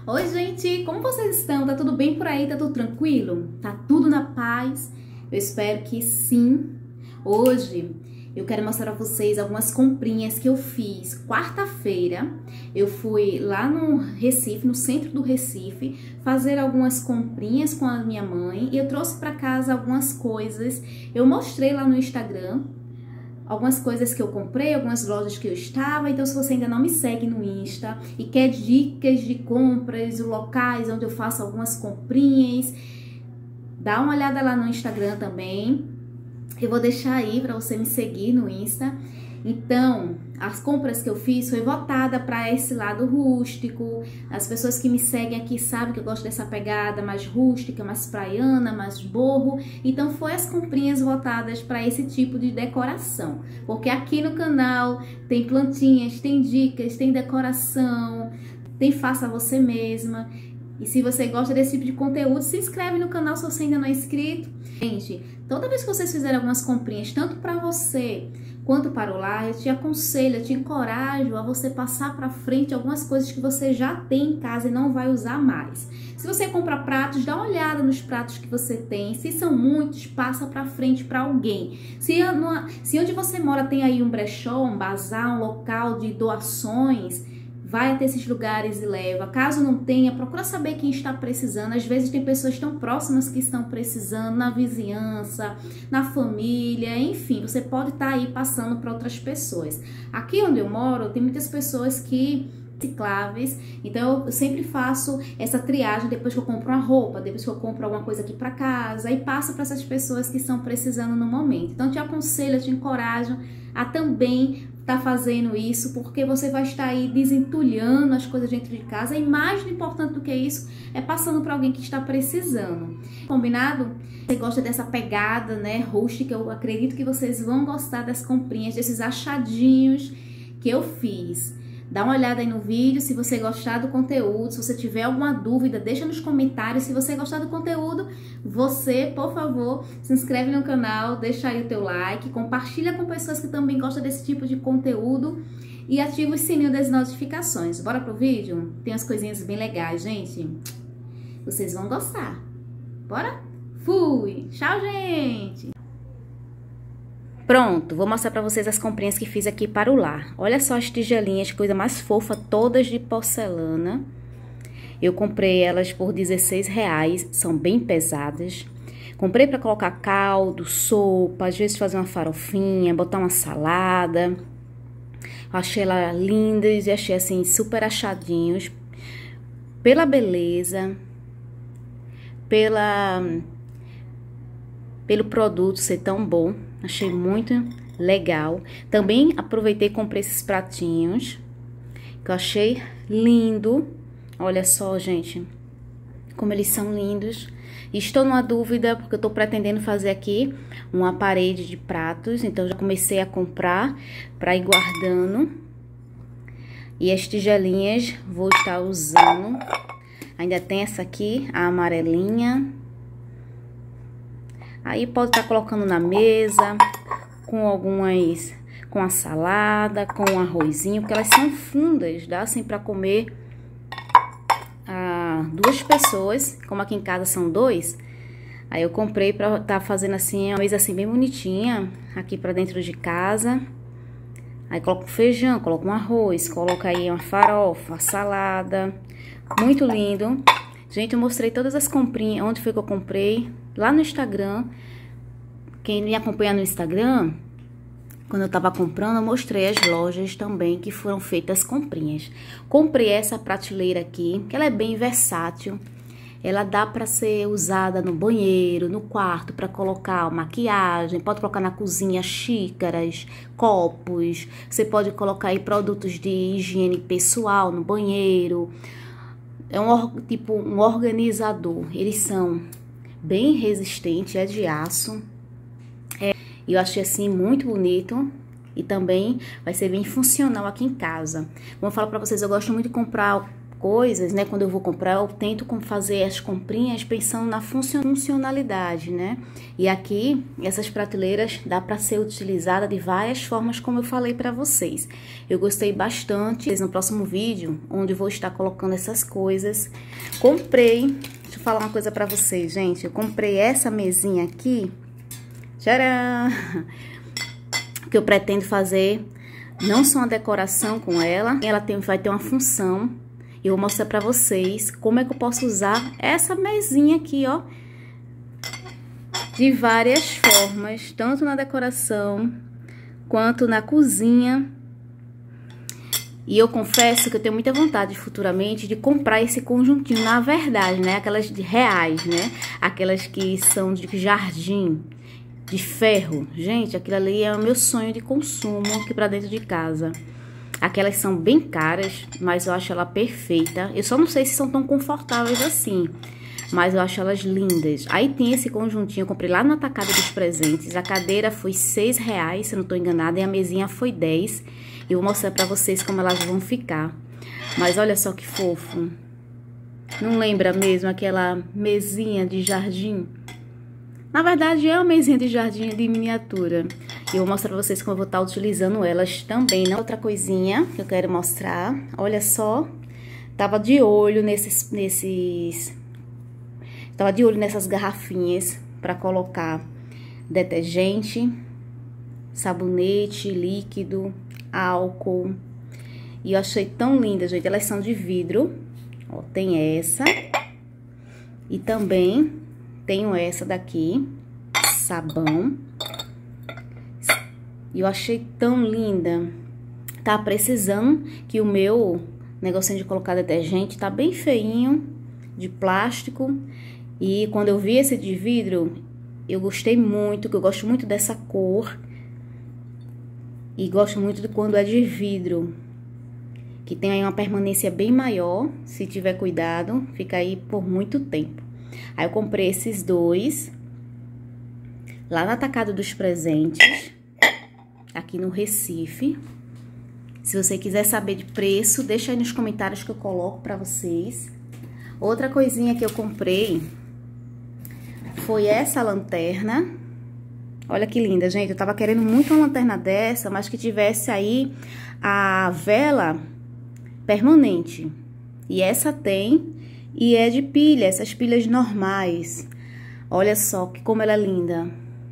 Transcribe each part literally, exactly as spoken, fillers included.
Oi, gente, como vocês estão? Tá tudo bem por aí? Tá tudo tranquilo? Tá tudo na paz? Eu espero que sim. Hoje eu quero mostrar pra vocês algumas comprinhas que eu fiz quarta-feira. Eu fui lá no Recife, no centro do Recife, fazer algumas comprinhas com a minha mãe e eu trouxe pra casa algumas coisas. Eu mostrei lá no Instagram algumas coisas que eu comprei, algumas lojas que eu estava. Então, se você ainda não me segue no Insta e quer dicas de compras, locais onde eu faço algumas comprinhas, dá uma olhada lá no Instagram também. Eu vou deixar aí para você me seguir no Insta. Então, as compras que eu fiz foi voltada para esse lado rústico. As pessoas que me seguem aqui sabem que eu gosto dessa pegada mais rústica, mais praiana, mais borro. Então, foi as comprinhas voltadas para esse tipo de decoração. Porque aqui no canal tem plantinhas, tem dicas, tem decoração, tem faça você mesma. E se você gosta desse tipo de conteúdo, se inscreve no canal se você ainda não é inscrito. Gente, toda vez que vocês fizerem algumas comprinhas, tanto para você quanto para o lar, eu te aconselho, eu te encorajo a você passar para frente algumas coisas que você já tem em casa e não vai usar mais. Se você compra pratos, dá uma olhada nos pratos que você tem. Se são muitos, passa para frente para alguém. Se, se onde você mora tem aí um brechó, um bazar, um local de doações, vai até esses lugares e leva. Caso não tenha, procura saber quem está precisando. Às vezes tem pessoas tão próximas que estão precisando, na vizinhança, na família, enfim, você pode estar aí passando para outras pessoas. Aqui onde eu moro, tem muitas pessoas que recicláveis, então eu sempre faço essa triagem depois que eu compro uma roupa, depois que eu compro alguma coisa aqui para casa, e passo para essas pessoas que estão precisando no momento. Então eu te aconselho, eu te encorajo a também tá fazendo isso, porque você vai estar aí desentulhando as coisas dentro de casa, e mais importante do que isso é passando para alguém que está precisando. Combinado? Você gosta dessa pegada, né, rústica? Eu acredito que vocês vão gostar das comprinhas, desses achadinhos que eu fiz. Dá uma olhada aí no vídeo, se você gostar do conteúdo, se você tiver alguma dúvida, deixa nos comentários. Se você gostar do conteúdo, você, por favor, se inscreve no canal, deixa aí o teu like, compartilha com pessoas que também gostam desse tipo de conteúdo e ativa o sininho das notificações. Bora pro vídeo? Tem umas coisinhas bem legais, gente. Vocês vão gostar. Bora? Fui! Tchau, gente! Pronto, vou mostrar pra vocês as comprinhas que fiz aqui para o lar. Olha só as tigelinhas, coisa mais fofa, todas de porcelana. Eu comprei elas por dezesseis reais, são bem pesadas. Comprei para colocar caldo, sopa, às vezes fazer uma farofinha, botar uma salada. Eu achei elas lindas e achei assim super achadinhos. Pela beleza, pela... pelo produto ser tão bom. Achei muito legal. Também aproveitei e comprei esses pratinhos, que eu achei lindo. Olha só, gente, como eles são lindos. Estou numa dúvida, porque eu tô pretendendo fazer aqui uma parede de pratos. Então, já comecei a comprar para ir guardando. E as tigelinhas vou estar usando. Ainda tem essa aqui, a amarelinha. Aí pode estar colocando na mesa, com algumas, com a salada, com um arrozinho, porque elas são fundas, dá assim para comer ah, duas pessoas, como aqui em casa são dois. Aí eu comprei para estar fazendo assim, uma mesa assim bem bonitinha, aqui para dentro de casa. Aí coloco feijão, coloco um arroz, coloco aí uma farofa, salada, muito lindo. Gente, eu mostrei todas as comprinhas, onde foi que eu comprei, lá no Instagram. Quem me acompanha no Instagram, quando eu tava comprando, eu mostrei as lojas também que foram feitas comprinhas. Comprei essa prateleira aqui, que ela é bem versátil. Ela dá para ser usada no banheiro, no quarto, para colocar maquiagem, pode colocar na cozinha xícaras, copos. Você pode colocar aí produtos de higiene pessoal no banheiro. É um tipo um organizador. Eles são bem resistentes, é de aço. É, eu achei assim muito bonito e também vai ser bem funcional aqui em casa. Como eu falo pra vocês, eu gosto muito de comprar coisas, né, quando eu vou comprar, eu tento fazer as comprinhas pensando na funcionalidade, né? E aqui, essas prateleiras dá para ser utilizada de várias formas, como eu falei para vocês. Eu gostei bastante. No próximo vídeo, onde eu vou estar colocando essas coisas, comprei, deixa eu falar uma coisa para vocês, gente. Eu comprei essa mesinha aqui, tcharam, que eu pretendo fazer não só uma decoração com ela, ela tem, vai ter uma função. Eu vou mostrar pra vocês como é que eu posso usar essa mesinha aqui, ó, de várias formas, tanto na decoração quanto na cozinha. E eu confesso que eu tenho muita vontade futuramente de comprar esse conjuntinho, na verdade, né, aquelas de reais, né, aquelas que são de jardim, de ferro. Gente, aquilo ali é o meu sonho de consumo aqui pra dentro de casa. Aquelas são bem caras, mas eu acho ela perfeita. Eu só não sei se são tão confortáveis assim, mas eu acho elas lindas. Aí tem esse conjuntinho, eu comprei lá no Atacado dos Presentes. A cadeira foi seis reais, se eu não tô enganada, e a mesinha foi dez. Eu vou mostrar pra vocês como elas vão ficar. Mas olha só que fofo. Não lembra mesmo aquela mesinha de jardim? Na verdade, é uma mesinha de jardim de miniatura. E eu vou mostrar pra vocês como eu vou estar utilizando elas também. Né? Outra coisinha que eu quero mostrar. Olha só. Tava de olho nesses... nesses tava de olho nessas garrafinhas pra colocar detergente, sabonete, líquido, álcool. E eu achei tão linda, gente. Elas são de vidro. Ó, tem essa. E também... tenho essa daqui, sabão. E eu achei tão linda. Tá precisando que o meu negocinho de colocar detergente tá bem feinho, de plástico. E quando eu vi esse de vidro, eu gostei muito, que eu gosto muito dessa cor. E gosto muito de quando é de vidro, que tem aí uma permanência bem maior. Se tiver cuidado, fica aí por muito tempo. Aí eu comprei esses dois lá no Atacado dos Presentes, aqui no Recife. Se você quiser saber de preço, deixa aí nos comentários que eu coloco pra vocês. Outra coisinha que eu comprei foi essa lanterna. Olha que linda, gente. Eu tava querendo muito uma lanterna dessa, mas que tivesse aí a vela permanente. E essa tem... e é de pilha, essas pilhas normais. Olha só que como ela é linda.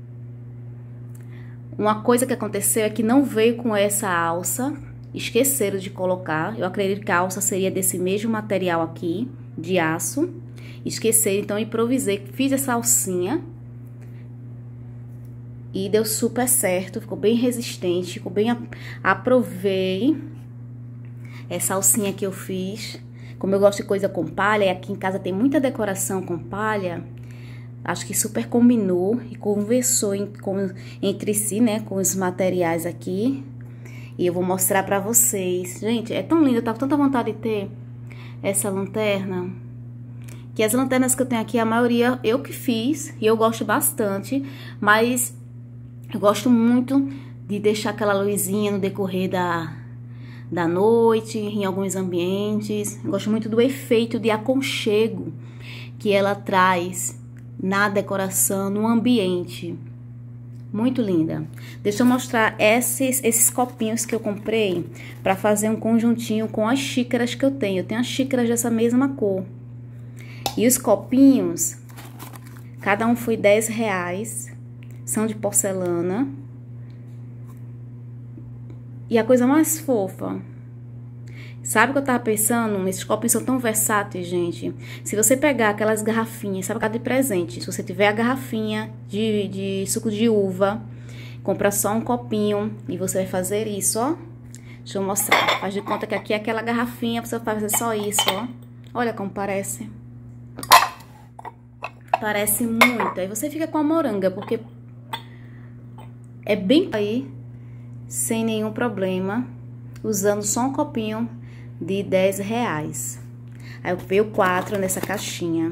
Uma coisa que aconteceu é que não veio com essa alça. Esqueceram de colocar. Eu acredito que a alça seria desse mesmo material aqui, de aço. Esqueceram, então eu improvisei, fiz essa alcinha. E deu super certo, ficou bem resistente, ficou bem... Aprovei essa alcinha que eu fiz. Como eu gosto de coisa com palha, e aqui em casa tem muita decoração com palha, acho que super combinou e conversou em, com, entre si, né, com os materiais aqui. E eu vou mostrar pra vocês. Gente, é tão lindo, eu tava com tanta vontade de ter essa lanterna. Que as lanternas que eu tenho aqui, a maioria eu que fiz, e eu gosto bastante, mas eu gosto muito de deixar aquela luzinha no decorrer da... da noite, em alguns ambientes. Eu gosto muito do efeito de aconchego que ela traz na decoração, no ambiente. Muito linda. Deixa eu mostrar esses, esses copinhos que eu comprei para fazer um conjuntinho com as xícaras que eu tenho. Eu tenho as xícaras dessa mesma cor. E os copinhos, cada um foi dez reais. São de porcelana. E a coisa mais fofa, sabe o que eu tava pensando? Esses copos são tão versáteis, gente. Se você pegar aquelas garrafinhas, sabe, cada de presente, se você tiver a garrafinha de, de suco de uva, compra só um copinho e você vai fazer isso, ó. Deixa eu mostrar. Faz de conta que aqui é aquela garrafinha, você vai fazer só isso, ó. Olha como parece. Parece muito. Aí você fica com a moranga, porque é bem aí... sem nenhum problema, usando só um copinho de dez reais. Aí eu veio quatro nessa caixinha.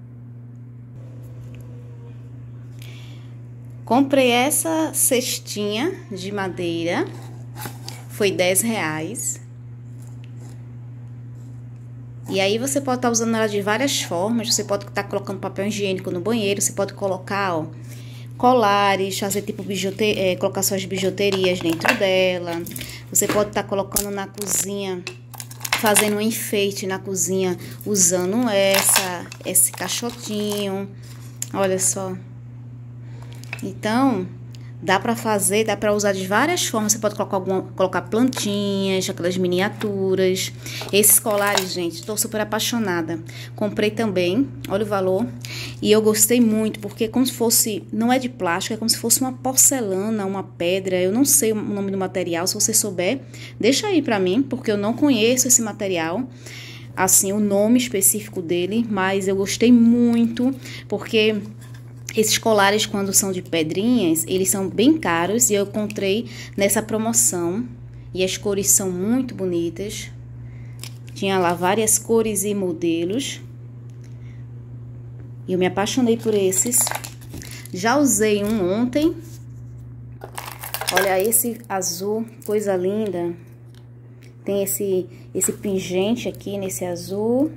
Comprei essa cestinha de madeira, foi dez reais. E aí você pode estar usando ela de várias formas. Você pode estar colocando papel higiênico no banheiro. Você pode colocar, ó, colares, fazer tipo bijuteria, é, colocar suas bijuterias dentro dela. Você pode estar colocando na cozinha, fazendo um enfeite na cozinha, usando essa, esse caixotinho. Olha só. Então, dá pra fazer, dá pra usar de várias formas. Você pode colocar, alguma, colocar plantinhas, aquelas miniaturas. Esses colares, gente, tô super apaixonada. Comprei também, olha o valor. E eu gostei muito, porque é como se fosse, não é de plástico, é como se fosse uma porcelana, uma pedra. Eu não sei o nome do material, se você souber, deixa aí pra mim, porque eu não conheço esse material. Assim, o nome específico dele, mas eu gostei muito, porque esses colares, quando são de pedrinhas, eles são bem caros e eu encontrei nessa promoção. E as cores são muito bonitas. Tinha lá várias cores e modelos. E eu me apaixonei por esses. Já usei um ontem. Olha esse azul, coisa linda. Tem esse, esse pingente aqui nesse azul.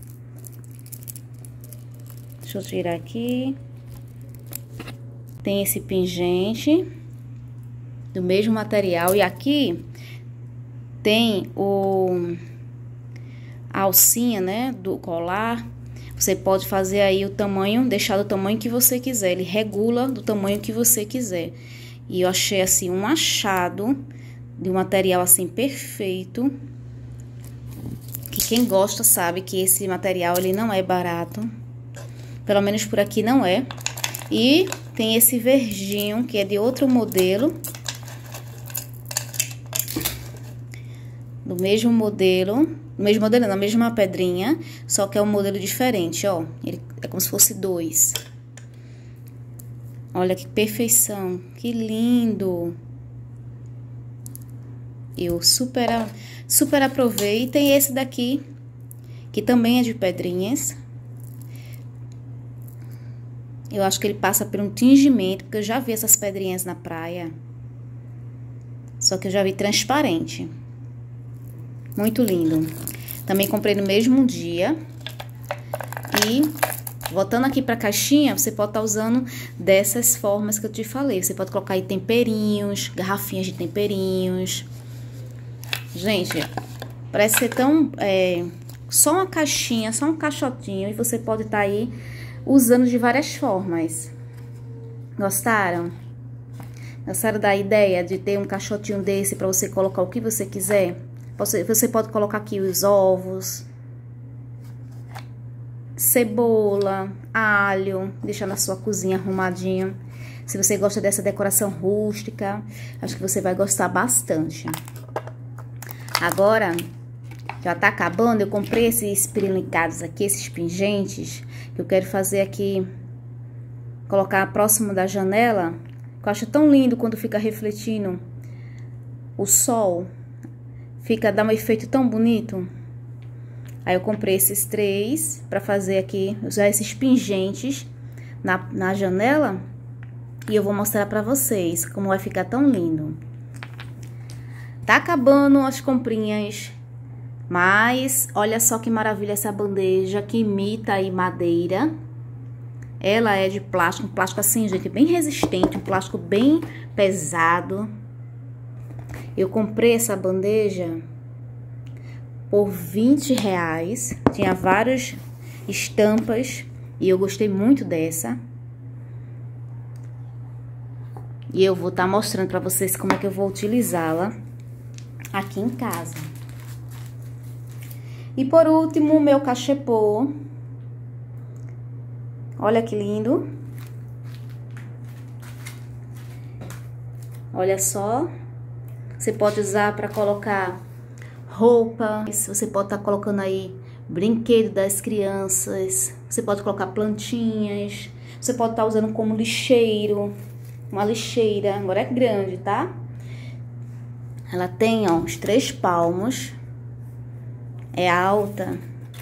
Deixa eu tirar aqui. Tem esse pingente do mesmo material. E aqui tem o a alcinha, né, do colar. Você pode fazer aí o tamanho, deixar do tamanho que você quiser. Ele regula do tamanho que você quiser. E eu achei assim um achado de um material assim perfeito. Que quem gosta sabe que esse material ele não é barato. Pelo menos por aqui não é. E tem esse verdinho, que é de outro modelo. Do mesmo modelo. Do mesmo modelo, na mesma pedrinha. Só que é um modelo diferente, ó. Ele é como se fosse dois. Olha que perfeição. Que lindo. Eu super, super aprovei. E tem esse daqui, que também é de pedrinhas. Eu acho que ele passa por um tingimento, porque eu já vi essas pedrinhas na praia. Só que eu já vi transparente. Muito lindo. Também comprei no mesmo dia. E, voltando aqui pra caixinha, você pode estar usando dessas formas que eu te falei. Você pode colocar aí temperinhos, garrafinhas de temperinhos. Gente, parece ser tão... É, só uma caixinha, só um caixotinho. E você pode estar aí usando de várias formas. Gostaram? Gostaram da ideia de ter um caixotinho desse para você colocar o que você quiser? Você, você pode colocar aqui os ovos, cebola, alho, deixar na sua cozinha arrumadinho. Se você gosta dessa decoração rústica, acho que você vai gostar bastante. Agora, já tá acabando, eu comprei esses pirinlicados aqui, esses pingentes, que eu quero fazer aqui, colocar próximo da janela, que eu acho tão lindo quando fica refletindo o sol, fica, dá um efeito tão bonito. Aí eu comprei esses três pra fazer aqui, usar esses pingentes na, na janela, e eu vou mostrar pra vocês como vai ficar tão lindo. Tá acabando as comprinhas. Mas, olha só que maravilha essa bandeja que imita aí madeira. Ela é de plástico, um plástico assim, gente, bem resistente, um plástico bem pesado. Eu comprei essa bandeja por vinte reais. Tinha várias estampas e eu gostei muito dessa. E eu vou estar mostrando pra vocês como é que eu vou utilizá-la aqui em casa. E por último, o meu cachepô. Olha que lindo. Olha só. Você pode usar para colocar roupa. Você pode estar colocando aí brinquedo das crianças. Você pode colocar plantinhas. Você pode estar usando como lixeiro. Uma lixeira. Agora é grande, tá? Ela tem, ó, uns três palmos. É alta.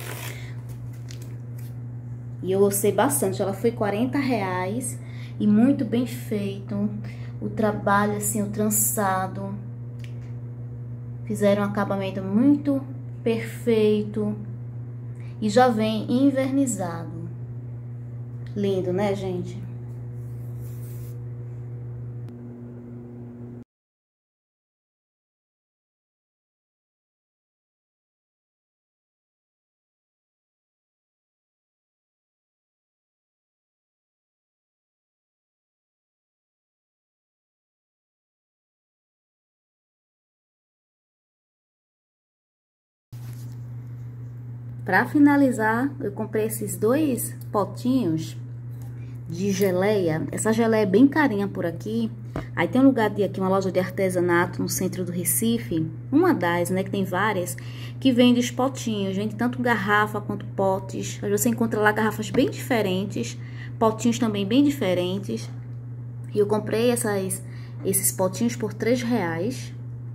E eu gostei bastante. Ela foi quarenta reais. E muito bem feito. O trabalho, assim, o trançado. Fizeram um acabamento muito perfeito. E já vem invernizado. Lindo, né, gente? Para finalizar, eu comprei esses dois potinhos de geleia. Essa geleia é bem carinha por aqui. Aí tem um lugar de aqui, uma loja de artesanato no centro do Recife, uma das, né, que tem várias, que vende os potinhos, vende tanto garrafa quanto potes. Aí você encontra lá garrafas bem diferentes, potinhos também bem diferentes. E eu comprei essas, esses potinhos por três reais.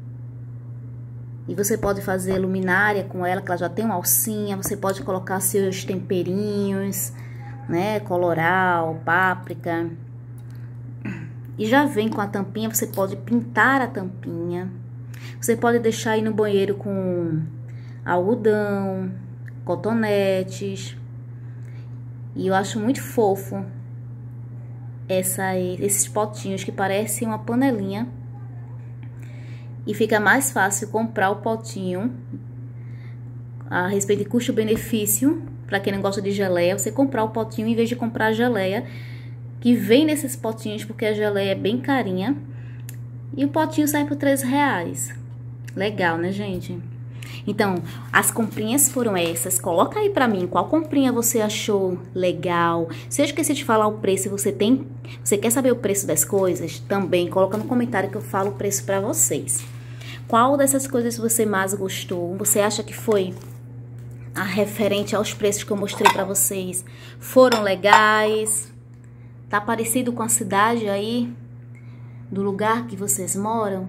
E você pode fazer luminária com ela, que ela já tem uma alcinha. Você pode colocar seus temperinhos, né? Coloral, páprica. E já vem com a tampinha, você pode pintar a tampinha. Você pode deixar aí no banheiro com algodão, cotonetes. E eu acho muito fofo essa, esses potinhos que parecem uma panelinha. E fica mais fácil comprar o potinho a respeito de custo-benefício. Para quem não gosta de geleia, você comprar o potinho em vez de comprar a geleia que vem nesses potinhos, porque a geleia é bem carinha. E o potinho sai por três reais. Legal, né, gente? Então, as comprinhas foram essas. Coloca aí pra mim qual comprinha você achou legal. Se eu esqueci de falar o preço, você tem, você quer saber o preço das coisas? Também coloca no comentário que eu falo o preço pra vocês. Qual dessas coisas você mais gostou? Você acha que foi a referente aos preços que eu mostrei pra vocês? Foram legais? Tá parecido com a cidade aí? Do lugar que vocês moram?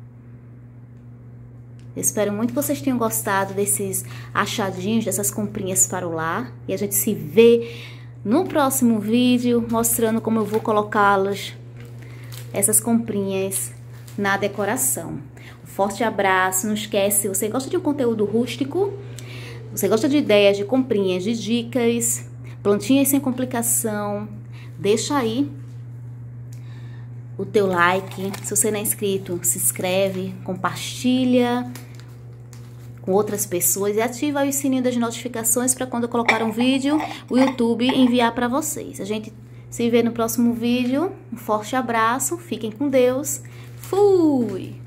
Eu espero muito que vocês tenham gostado desses achadinhos, dessas comprinhas para o lar. E a gente se vê no próximo vídeo, mostrando como eu vou colocá-las, essas comprinhas, na decoração. Um forte abraço, não esquece, se você gosta de um conteúdo rústico, você gosta de ideias, de comprinhas, de dicas, plantinhas sem complicação, deixa aí o teu like. Se você não é inscrito, se inscreve, compartilha com outras pessoas e ativa aí o sininho das notificações para quando eu colocar um vídeo, o YouTube enviar para vocês. A gente se vê no próximo vídeo. Um forte abraço, fiquem com Deus. Fui!